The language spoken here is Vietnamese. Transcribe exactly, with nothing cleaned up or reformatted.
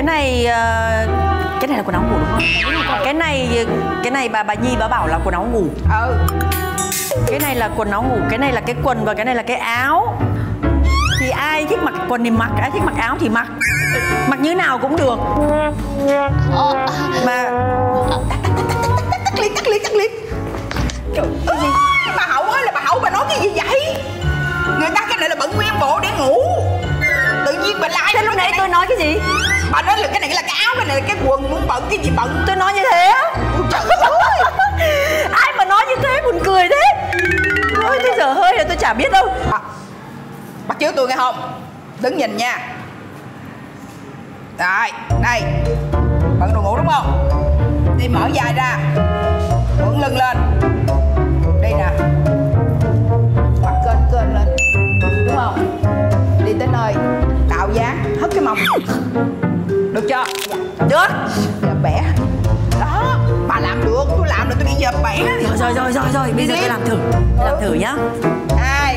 này cái này là quần áo ngủ đúng không? Cái này cái này bà bà Nhi bà bảo là quần áo ngủ. Ừ. Cái này là quần áo ngủ, cái này là cái quần và cái này là cái áo. Thì ai thích mặc quần thì mặc, ai thích mặc áo thì mặc. Mặc như nào cũng được. Mà tắt liếc tắt liếc tắt liếc. Trời ơi, bà Hậu ơi, là bà Hậu bà nói cái gì vậy? Người ta cái này là bận nguyên bộ để ngủ. Tự nhiên bà lại. Thế lúc nãy tôi nói cái gì? Bà nói là cái này là cái áo, cái này là cái quần, muốn bận cái gì bận. Tôi nói như thế á? Trời ơi. Ai mà nói như thế, buồn cười thế. Ôi thế giờ hơi là tôi chả biết đâu. À, bắt chước tôi nghe không? Đứng nhìn nha. Rồi, đây. Bận đồ ngủ đúng không? Đi mở vai ra, ưỡn lưng lên. Đây nè. Mặt kênh kênh lên. Đúng không? Đi tới nơi tạo dáng, hất cái mông. Được chưa? Được. Dập bẻ. Đó, bà làm được, tôi làm được, tôi đi dập bẻ. Rồi rồi rồi rồi rồi, bây giờ tôi làm thử. Tôi làm thử nhá. Hai,